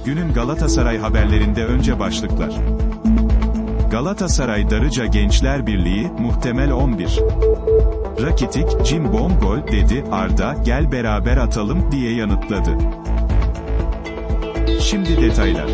Günün Galatasaray haberlerinde önce başlıklar. Galatasaray Darıca Gençler Birliği, muhtemel 11. Rakitic, Cimbom gol dedi, Arda, gel beraber atalım, diye yanıtladı. Şimdi detaylar.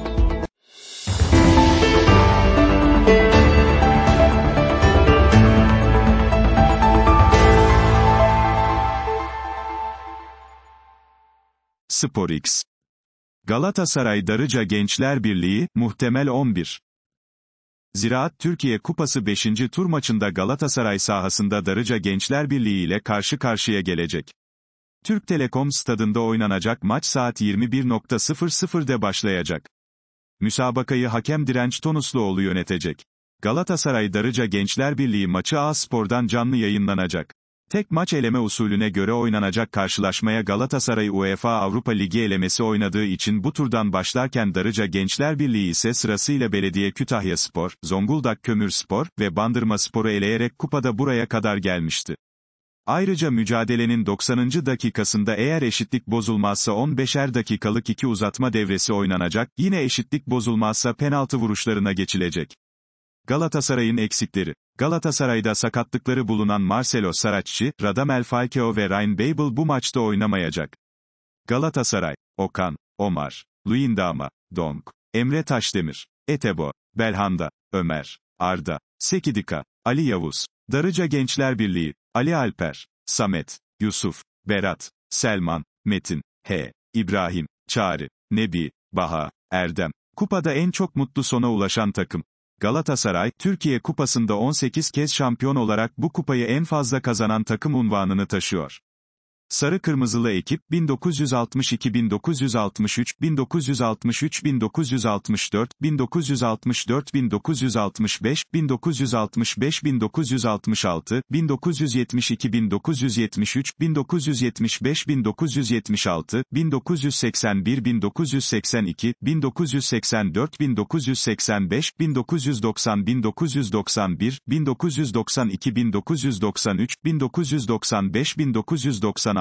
SporX. Galatasaray Darıca Gençler Birliği, muhtemel 11. Ziraat Türkiye Kupası 5. tur maçında Galatasaray sahasında Darıca Gençler Birliği ile karşı karşıya gelecek. Türk Telekom stadında oynanacak maç saat 21.00'de başlayacak. Müsabakayı hakem Direnç Tonusluoğlu yönetecek. Galatasaray Darıca Gençler Birliği maçı A-Spor'dan canlı yayınlanacak. Tek maç eleme usulüne göre oynanacak karşılaşmaya Galatasaray UEFA Avrupa Ligi elemesi oynadığı için bu turdan başlarken Darıca Gençler Birliği ise sırasıyla Belediye Kütahyaspor, Zonguldak Kömürspor ve Bandırmaspor'u eleyerek kupada buraya kadar gelmişti. Ayrıca mücadelenin 90. dakikasında eğer eşitlik bozulmazsa 15'er dakikalık 2 uzatma devresi oynanacak, yine eşitlik bozulmazsa penaltı vuruşlarına geçilecek. Galatasaray'ın eksikleri. Galatasaray'da sakatlıkları bulunan Marcelo Saracchi, Radamel Falcao ve Ryan Babel bu maçta oynamayacak. Galatasaray: Okan, Omar, Luyendama, Dong, Emre Taşdemir, Etebo, Belhanda, Ömer, Arda, Sekidika, Ali Yavuz. Darıca Gençler Birliği: Ali Alper, Samet, Yusuf, Berat, Selman, Metin, H. İbrahim, Çağrı, Nebi, Baha, Erdem. Kupada en çok mutlu sona ulaşan takım. Galatasaray, Türkiye Kupası'nda 18 kez şampiyon olarak bu kupayı en fazla kazanan takım unvanını taşıyor. Sarı Kırmızılı ekip, 1962-1963, 1963-1964, 1964-1965, 1965-1966, 1972-1973, 1975-1976, 1981-1982, 1984-1985, 1990-1991, 1992-1993, 1995-1996,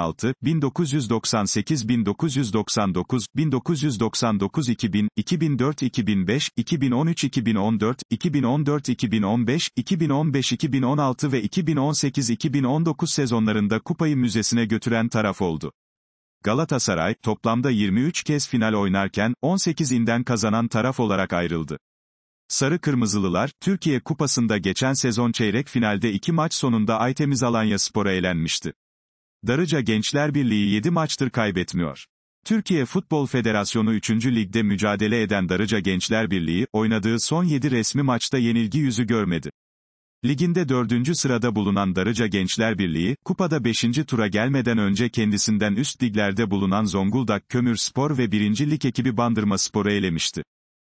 1998-1999, 1999-2000, 2004-2005, 2013-2014, 2014-2015, 2015-2016 ve 2018-2019 sezonlarında kupayı müzesine götüren taraf oldu. Galatasaray, toplamda 23 kez final oynarken, 18'inden kazanan taraf olarak ayrıldı. Sarı Kırmızılılar, Türkiye Kupası'nda geçen sezon çeyrek finalde 2 maç sonunda Aytemiz Alanyaspor'a elenmişti. Darıca Gençler Birliği 7 maçtır kaybetmiyor. Türkiye Futbol Federasyonu 3. Lig'de mücadele eden Darıca Gençler Birliği, oynadığı son 7 resmi maçta yenilgi yüzü görmedi. Liginde 4. sırada bulunan Darıca Gençler Birliği, kupada 5. tura gelmeden önce kendisinden üst liglerde bulunan Zonguldak Kömürspor ve 1. Lig ekibi Bandırmaspor'u elemişti.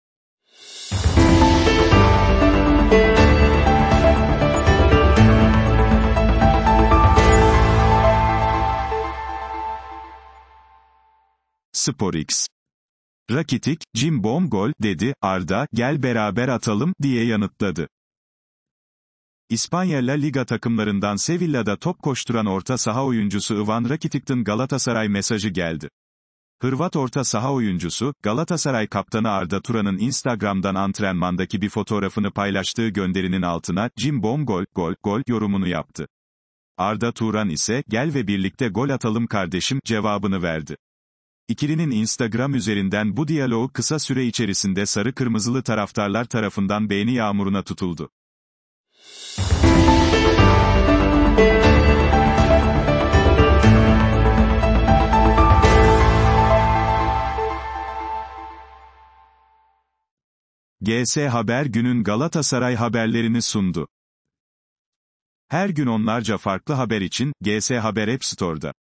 SporX. Rakitic, Cimbom gol dedi, Arda, gel beraber atalım, diye yanıtladı. İspanya La Liga takımlarından Sevilla'da top koşturan orta saha oyuncusu Ivan Rakitic'ten Galatasaray mesajı geldi. Hırvat orta saha oyuncusu, Galatasaray kaptanı Arda Turan'ın Instagram'dan antrenmandaki bir fotoğrafını paylaştığı gönderinin altına, Cimbom gol, gol, gol, yorumunu yaptı. Arda Turan ise, gel ve birlikte gol atalım kardeşim, cevabını verdi. İkilinin Instagram üzerinden bu diyaloğu kısa süre içerisinde sarı kırmızılı taraftarlar tarafından beğeni yağmuruna tutuldu. GS Haber günün Galatasaray haberlerini sundu. Her gün onlarca farklı haber için, GS Haber App Store'da.